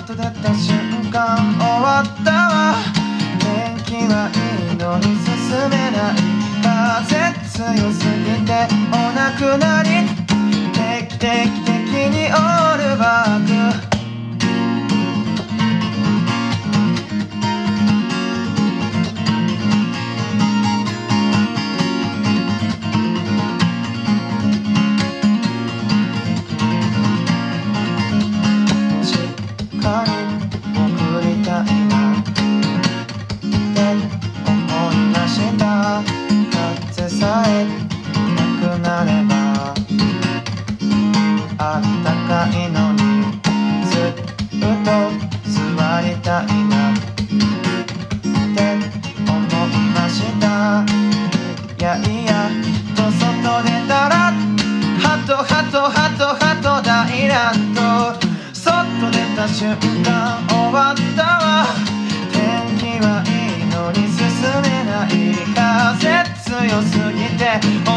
と出た瞬間終わったわ。天気はいいのに進めない。風強すぎてお亡くなり。定期的にオールバック。あったかいのにずっと座りたいなって思いました。いやいやと外出たらハトハトハトハト大乱闘。外出た瞬間終わったわ。天気はいいのに進めない。風強すぎて